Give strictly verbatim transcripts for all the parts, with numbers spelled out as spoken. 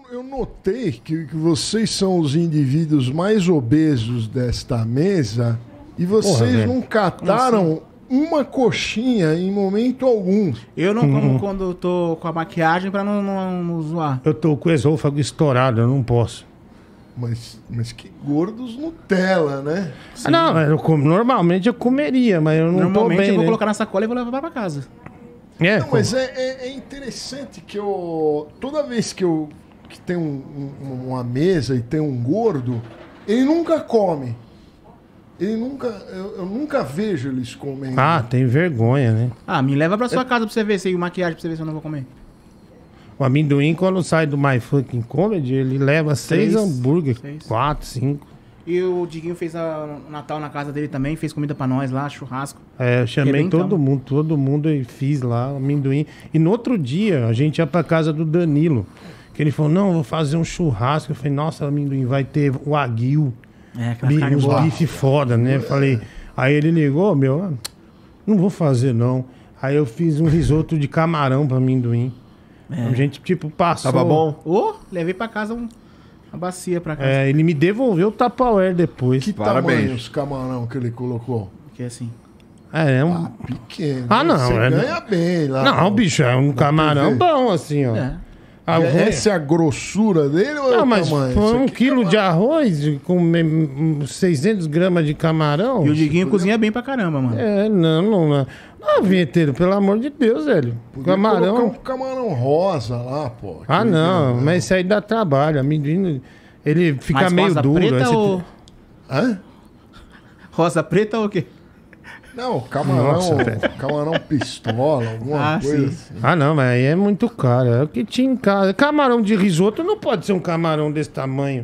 eu notei que, que vocês são os indivíduos mais obesos desta mesa e vocês Porra, não cataram uma coxinha em momento algum. Eu não como uhum. quando eu tô com a maquiagem pra não, não, não zoar. Eu tô com o esôfago estourado, eu não posso. Mas, mas que gordos Nutella, né? Ah, não, eu como, normalmente eu comeria, mas eu não Normalmente tô bem, eu vou né? colocar na sacola e vou levar pra casa. É, não, mas é, é, é interessante que eu... Toda vez que eu que tem um, um, uma mesa e tem um gordo, ele nunca come. Ele nunca... Eu, eu nunca vejo eles comendo. Ah, tem vergonha, né? Ah, me leva pra sua é... casa pra você ver se maquiagem pra você ver se eu não vou comer. O amendoim, quando sai do My Fucking Comedy, ele leva seis, seis hambúrguer, seis. quatro, cinco. E o Diguinho fez o Natal na casa dele também, fez comida pra nós lá, churrasco. É, eu chamei todo então. mundo, todo mundo e fiz lá o amendoim. E no outro dia, a gente ia pra casa do Danilo, que ele falou, não, vou fazer um churrasco. Eu falei, nossa, amendoim, vai ter o aguil, é, bi, uns bife foda, né? Eu falei, aí ele ligou, meu, não vou fazer não. Aí eu fiz um risoto de camarão pra amendoim. É. A gente, tipo, passou... Tava bom? Ô, oh, levei pra casa um... uma bacia pra casa. É, ele me devolveu o Tupperware depois. Que Parabéns. Tamanho os camarão que ele colocou? Que é assim? É, é um... Ah, pequeno. Ah, não. Você é... ganha bem lá. Não, bicho, é um camarão T V. Bom, assim, ó. É. Ah, é, essa é a grossura dele ou é não, o mas tamanho? Foi um quilo é de arroz com seiscentos gramas de camarão. E o Diguinho cozinha bem pra caramba, mano. É, não, não, não. Não, vinheteiro, pelo amor de Deus, velho. Podia camarão. um camarão rosa lá, pô. Ah, não, não, mas isso aí dá trabalho. Amendoim, ele fica mas meio rosa duro. Preta ou... Hã? Rosa preta ou o quê? Não, camarão, Nossa, camarão pistola, alguma ah, coisa sim. assim. Ah, não, mas aí é muito caro. É o que tinha em casa. Camarão de risoto não pode ser um camarão desse tamanho.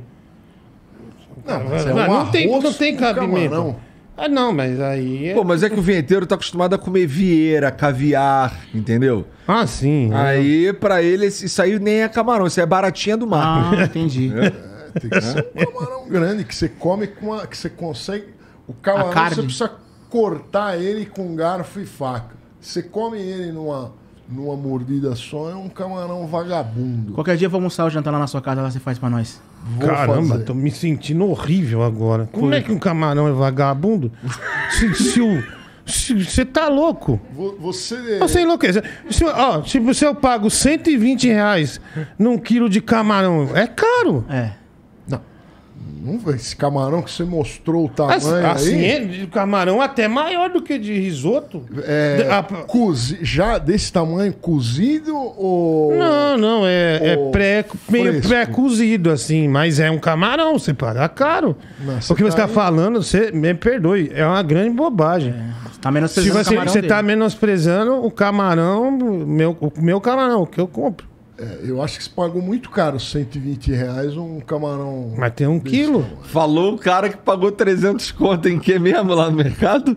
Não, mas é um não, tem, arroz não tem cabimento. Camarão. Ah, não, mas aí... É... Pô, mas é que o vinheteiro tá acostumado a comer vieira, caviar, entendeu? Ah, sim. Aí, é. pra ele, isso aí nem é camarão, isso é baratinha do mar. Ah, entendi. É, tem que ser um camarão grande, que você come com a... que você consegue... O camarão, você precisa cortar ele com garfo e faca. Você come ele numa, numa mordida só, é um camarão vagabundo. Qualquer dia vamos almoçar ou jantar lá na sua casa, lá você faz pra nós. Vou Caramba, fazer. Tô me sentindo horrível agora. Como Foi. É que um camarão é vagabundo? se, se o... Você tá louco? Você... Você enlouquece. Se, ó, se, se eu pago cento e vinte reais num quilo de camarão, é caro. É. Não, esse camarão que você mostrou o tamanho assim, aí... Assim, é, camarão até maior do que de risoto. É, a, cozi, já desse tamanho, cozido ou... Não, não, é, é pré, meio pré-cozido, assim. Mas é um camarão, você paga caro. Nossa, o que tá você tá aí... falando, você me perdoe, é uma grande bobagem. É, tá menosprezando Se você, o camarão você dele. Tá menosprezando o camarão, meu, o meu camarão, que eu compro. É, eu acho que você pagou muito caro, cento e vinte reais, um camarão... Mas tem um quilo. Tamanho. Falou o cara que pagou trezentos conto em que mesmo lá no mercado?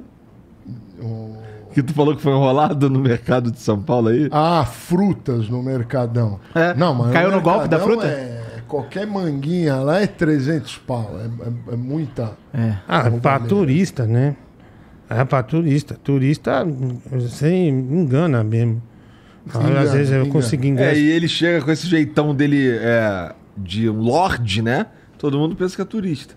Oh. Que tu falou que foi enrolado no mercado de São Paulo aí? Ah, frutas no Mercadão. É. Não, mas caiu no golpe da fruta? É, qualquer manguinha lá é trezentos pau. É, é, é muita... É. Ah, pra turista, né? É pra turista. Turista, você engana mesmo. Engana, às vezes eu engana. Consegui enganar. É, e ele chega com esse jeitão dele é, de lorde, né? Todo mundo pensa que é turista.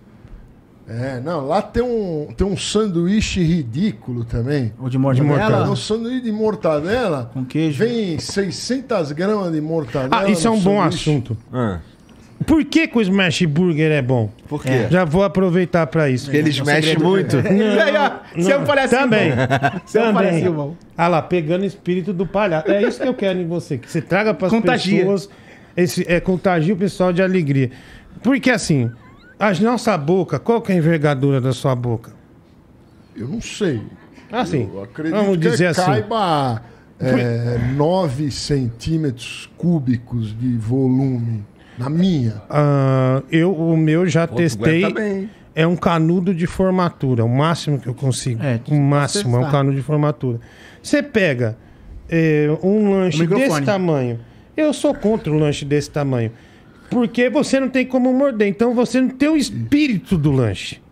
É, não, lá tem um, tem um sanduíche ridículo também. O de mortadela? É um sanduíche de mortadela. Com queijo. Vem seiscentas gramas de mortadela. Ah, isso é um bom assunto. Ah. Por que, que o Smash Burger é bom? Por quê? Já vou aproveitar pra isso. Porque ele smash muito. Você é um palhaço também. Você é um palhaço bom. Ah lá, pegando o espírito do palhaço. É isso que eu quero em você. Que você traga pras contagia. pessoas... Esse, é, contagia o pessoal de alegria. Porque assim, a nossa boca, qual que é a envergadura da sua boca? Eu não sei. Assim, eu acredito vamos que dizer assim. caiba é, nove centímetros cúbicos de volume. Na minha. Uh, eu, o meu já Pô, testei. Bem. É um canudo de formatura. O máximo que eu consigo. É, o máximo é um canudo de formatura. Você pega é, um lanche desse tamanho. Eu sou contra um lanche desse tamanho. Porque você não tem como morder. Então você não tem o espírito do lanche.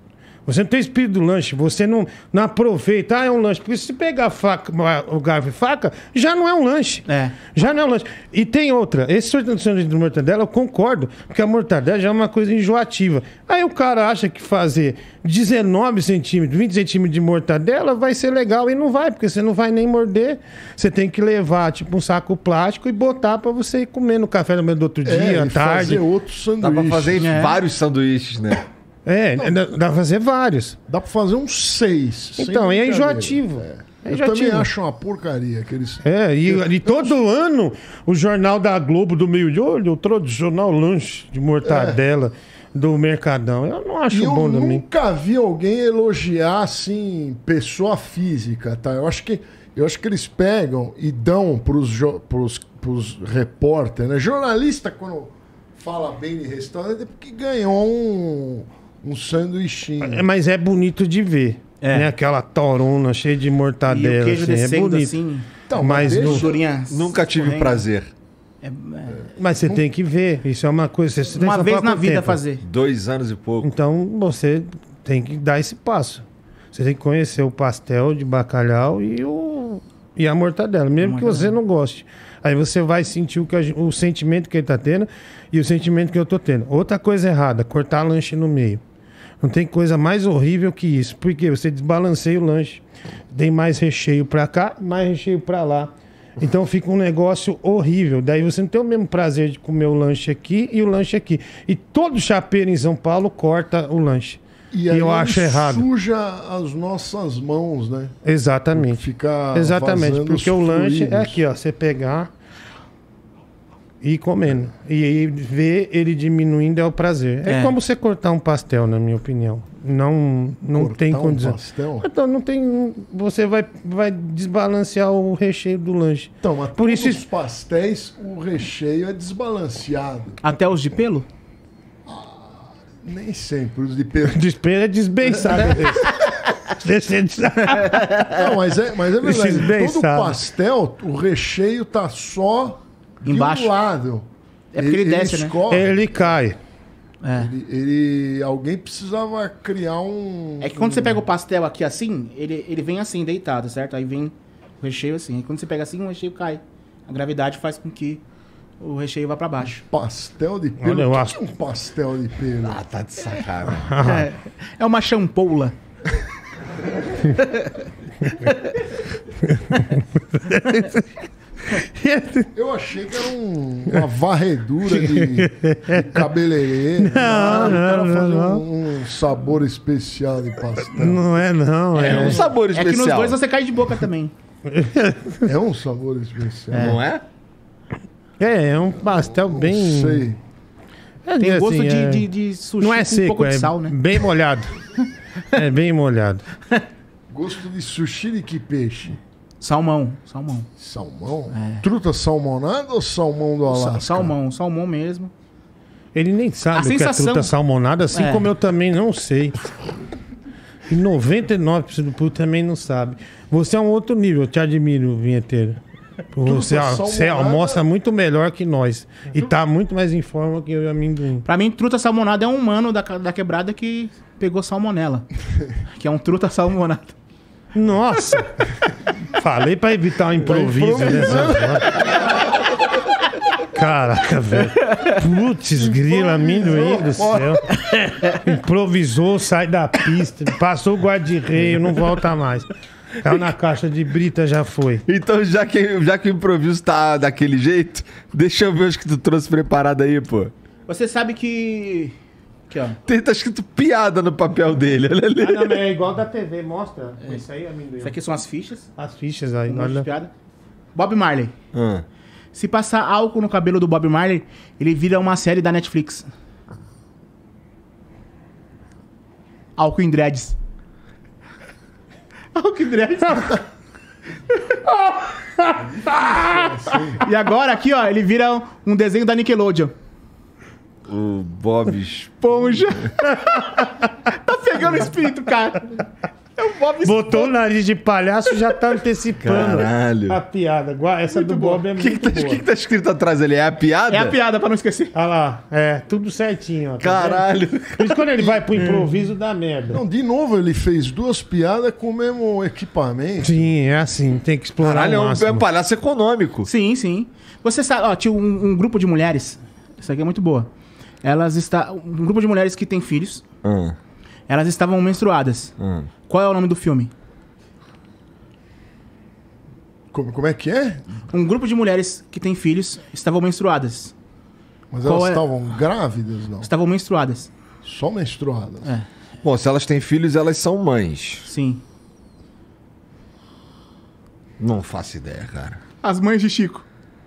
Você não tem espírito do lanche, você não, não aproveita. Ah, é um lanche. Porque se pegar a faca, o garfo e faca, já não é um lanche. É. Já não é um lanche. E tem outra. Esse sanduíche de mortadela, eu concordo, porque a mortadela já é uma coisa enjoativa. Aí o cara acha que fazer dezenove centímetros, vinte centímetros de mortadela vai ser legal. E não vai, porque você não vai nem morder. Você tem que levar, tipo, um saco plástico e botar pra você ir comer no café no meio do outro dia, É, à e tarde. fazer outro sanduíche. Dá pra fazer É. vários sanduíches, né? É, dá, dá pra fazer vários. Dá pra fazer uns seis. sem Então, e é brincadeira. enjoativo. É. É Eu enjoativo. também acho uma porcaria aqueles. É, e, e todo ano o jornal da Globo do meio-dia, olha, o tradicional lanche de mortadela do Mercadão. Eu não acho E eu bom também. nunca vi alguém elogiar assim pessoa física, tá? Eu acho que eu acho que eles pegam e dão pros, jo- pros, pros repórteres, né? Jornalista quando fala bem de restaurante é porque ganhou um um sanduichinho. É, mas é bonito de ver. É. Né? Aquela torona cheia de E mortadela. o queijo assim, é descendo bonito. assim. Então, mas deixa- no- Gordurinha Nunca tive escorrendo. prazer. É, é, Mas você tem que ver. Isso é uma coisa. Você tem uma que vez falar na com o vida tempo. fazer. Dois anos e pouco. Então você tem que dar esse passo. Você tem que conhecer o pastel de bacalhau e, o, e a mortadela, mesmo que você não goste. Aí você vai sentir o, que a gen- o sentimento que ele tá tendo e o sentimento que eu tô tendo. Outra coisa errada, cortar lanche no meio. Não tem coisa mais horrível que isso. Porque você desbalanceia o lanche. Tem mais recheio pra cá, mais recheio pra lá. Então fica um negócio horrível. Daí você não tem o mesmo prazer de comer o lanche aqui e o lanche aqui. E todo chapeiro em São Paulo corta o lanche. E, aí eu acho ele errado. suja as nossas mãos, né? Exatamente. Fica Exatamente. vazando Porque os o lanche é fluidos. aqui, ó. Você pegar e ir comendo. E aí ver ele diminuindo é o prazer. É, É. como você cortar um pastel, na minha opinião. Não, não Cortar tem um condição. pastel? Então não tem. Você vai, vai desbalancear o recheio do lanche. Então, mas Por Por isso- os pastéis, o recheio é desbalanceado. Até os de pelo? Nem sempre. Os de pelo. Desespero é desbençado. Deixa de- Não, mas é, mas é Esses verdade. bem Todo sabem. pastel, o recheio tá só de Embaixo. um lado. É porque ele desce, né? escorre. Ele cai. É. Ele, ele- alguém precisava criar um. É que quando você pega o pastel aqui assim, ele, ele vem assim, deitado, certo? Aí vem o recheio assim. Aí quando você pega assim, o recheio cai. A gravidade faz com que o recheio vá pra baixo. Pastel de pelo. Olha, eu O que acho- é um pastel de pelo? Ah, tá de sacanagem. É, é uma champoula. Eu achei que era um- uma varredura de, de cabeleireiro. Não, não, não, fazer não. Um, um sabor especial de pastel. Não é, não. É É, um sabor É que nos especial. dois você cai de boca também. É um sabor especial. Não é? é, é um pastel Não bem. sei. É, Tem assim, gosto de, é- de, de sushi Não é com um seco, pouco é de sal, né? bem molhado. É bem molhado. Gosto de sushi de que peixe? Salmão, salmão. Salmão? É. Truta salmonada ou salmão do Sa- Alasca? Salmão, salmão mesmo. Ele nem sabe A o que é sensação- truta salmonada, assim É. como eu também não sei. E noventa e nove por cento do público também não sabe. Você é um outro nível, eu te admiro, vinheteiro. Você, Truta você salmonada- almoça muito melhor que nós. E tá muito mais em forma que eu e o amendoim. Pra mim, truta salmonada é um mano da, da quebrada que pegou salmonela. Que é um truta salmonada. Nossa! Falei pra evitar o improviso, né? Caraca, velho. Putz, grila, amendoim do céu. Improvisou, sai da pista. Passou o guarda-reio, não volta mais. Caiu na caixa de brita, já foi. Então, já que, já que o improviso tá daquele jeito, deixa eu ver os que tu trouxe preparado aí, pô. Você sabe que... Aqui, ó. Tem, tá escrito piada no papel dele, olha ali. Ah, não, é igual da T V, mostra. Isso aí, amendoim. Isso aqui são as fichas. As fichas aí, Um monte de olha. piada. Bob Marley. Ah. Se passar álcool no cabelo do Bob Marley, ele vira uma série da Netflix. Álcool em dreads. Álcool em dreads. E agora aqui, ó, ele vira um desenho da Nickelodeon. O Bob... Esponja. Tá pegando o espírito, cara. É o Bob Botou o nariz de palhaço, já tá antecipando Caralho. a piada. Gua- Essa Muito do boa. Bob é O que, muito que, tá, boa. que que tá escrito atrás ali? É a piada? É a piada, pra não esquecer. Olha lá, é, tudo certinho, ó. Tá Caralho. vendo? Por isso quando ele vai pro improviso, dá merda. Não, de novo ele fez duas piadas com o mesmo equipamento. Sim, é assim, tem que explorar Caralho, é o um, é máximo. um palhaço econômico. Sim, sim. Você sabe, ó, tinha um, um grupo de mulheres. Isso aqui é muito boa. Elas está um grupo de mulheres que tem filhos. Hum, Elas estavam menstruadas. hum. Qual é o nome do filme? Como, como é que é? Um grupo de mulheres que tem filhos estavam menstruadas. Mas Qual elas é? estavam grávidas, não? Estavam menstruadas. Só menstruadas. É, Bom, se elas têm filhos, elas são mães. sim. Não faço ideia, cara. As mães de Chico.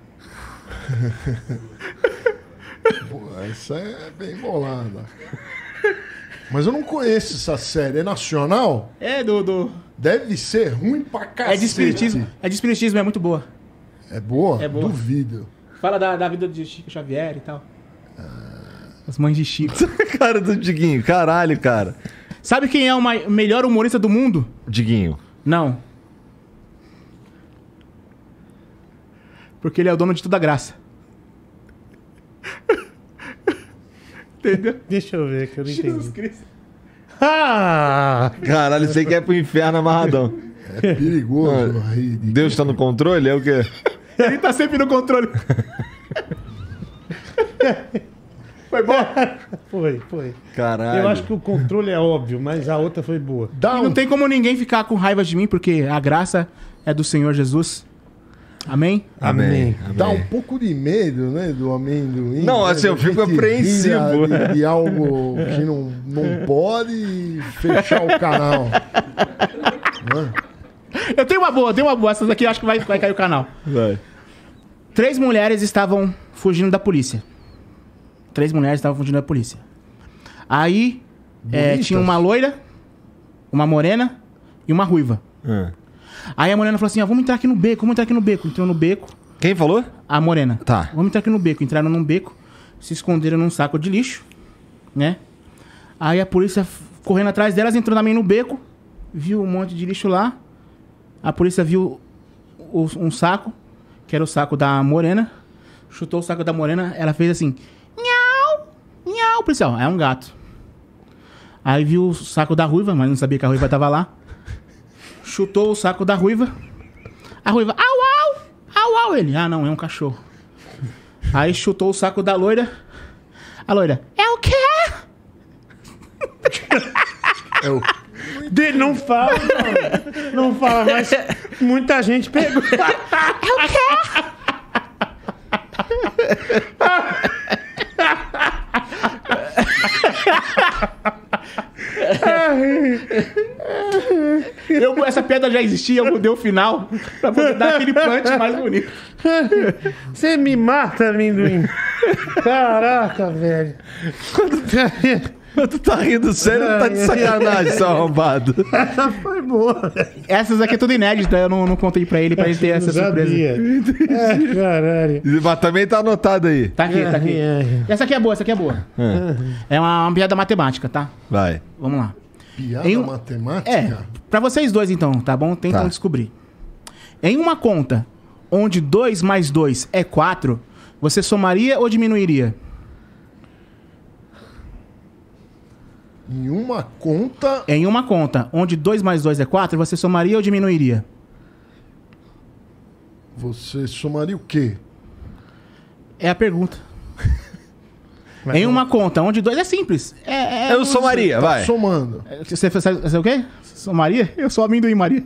Pô, essa é bem bolada. Mas eu não conheço essa série. É nacional? É do... do... Deve ser ruim pra cacete. É de espiritismo. É de espiritismo, é muito boa. É boa? É boa. Duvido. Fala da, da vida de Chico Xavier e tal. As mães de Chico. Cara do Diguinho, caralho, cara. Sabe quem é o mai- melhor humorista do mundo? Diguinho. Não. Porque ele é o dono de toda a graça. Entendeu? Deixa eu ver, que eu não Jesus entendi. Cristo. Ah! Caralho, você quer ir pro inferno amarradão. É perigoso. rir de- Deus tá no controle? É o quê? Ele tá sempre no controle. Foi bom? Foi, foi. Caralho. Eu acho que o controle é óbvio, mas a outra foi boa. Dá E um não tem como ninguém ficar com raiva de mim, porque a graça é do Senhor Jesus. Amém? Amém. Dá um pouco de medo, né, do amendoim. Não, né, assim, eu da fico gente apreensivo. rir De, de algo que não, não pode e fechar o canal. Né? Eu tenho uma boa, eu tenho uma boa. Essas daqui eu acho que vai, vai cair o canal. Vai. Três mulheres estavam fugindo da polícia. Três mulheres estavam fugindo da polícia. Aí é, Bonitas. tinha uma loira, uma morena e uma ruiva. Hum. Aí a morena falou assim: ah, vamos entrar aqui no beco, vamos entrar aqui no beco. Entrou no beco. Quem falou? A morena. Tá. Vamos entrar aqui no beco. Entraram num beco, se esconderam num saco de lixo, né? Aí a polícia, f- correndo atrás delas, entrou também no beco, viu um monte de lixo lá. A polícia viu o- um saco, que era o saco da morena. Chutou o saco da morena, ela fez assim: nhau, nhau, policial. É um gato. Aí viu o saco da ruiva, mas não sabia que a ruiva tava lá. Chutou o saco da ruiva. A ruiva, au, au, au, au. Ele, ah, não, é um cachorro. Aí chutou o saco da loira. A loira, é o quê? É o... De, não fala, não. Não fala, mas muita gente pegou. Eu, essa piada já existia, eu mudei o final pra poder dar aquele punch mais bonito. Você me mata, amendoim. Caraca, velho. Tu tá rindo sério ou tá de sacanagem, seu arrombado? Essa foi boa. Essas aqui é tudo inédita, eu não, não contei pra ele, pra ele ter essa Não surpresa. sabia. É, caralho. Mas também tá anotado aí. Tá aqui, tá aqui. É, Essa aqui é boa, essa aqui é boa. É uma, uma piada matemática, tá? Vai. Vamos lá. Piada Em um- matemática? É, pra vocês dois então, tá bom? Tentam Tá. descobrir. Em uma conta onde dois mais dois é quatro, você somaria ou diminuiria? Em uma conta, Em uma conta onde dois mais dois é quatro, você somaria ou diminuiria? você somaria o quê? É a pergunta. Mas em não- uma conta onde dois é simples. É, é, Eu somaria, vai. Somando. Você faz você o quê? Somaria? Eu sou amendoim Maria.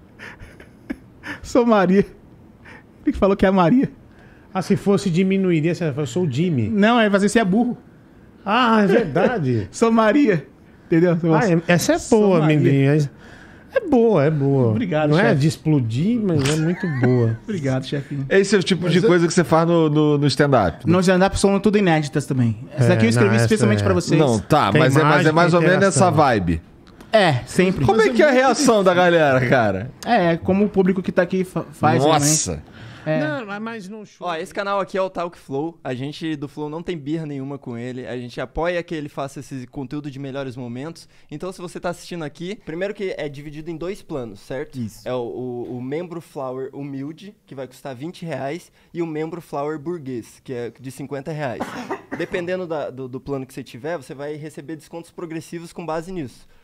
Sou Maria. Ele que falou que é a Maria. Ah, se fosse diminuiria, você fala, eu sou o Jimmy. Não, é fazer você é burro. Ah, é verdade. Sou Maria. Entendeu? Ah, é- essa é Sou boa, Maria. amendoim. É- É boa, é boa. Obrigado, Não é chefe. de explodir, mas é muito boa. Obrigado, chefinho. Esse é o tipo de Mas eu- coisa que você faz no, no, no stand-up. No stand-up são tudo inéditas também. Essa É, daqui eu escrevi não, essa especialmente é. pra vocês. Não, tá, Tem mas é, mas é mágica, mais ou menos interação. essa vibe. É, sempre. Como é que é a reação da galera, cara? É, como o público que tá aqui fa faz, Nossa! Realmente. É. Não, mas não show. Ó, esse canal aqui é o Talk Flow. A gente do Flow não tem birra nenhuma com ele. A gente apoia que ele faça esse conteúdo de melhores momentos. Então, se você tá assistindo aqui, primeiro que é dividido em dois planos, certo? Isso. É o, o, o membro Flower humilde, que vai custar vinte reais, e o membro Flower burguês, que é de cinquenta reais. Dependendo da, do, do plano que você tiver, você vai receber descontos progressivos com base nisso.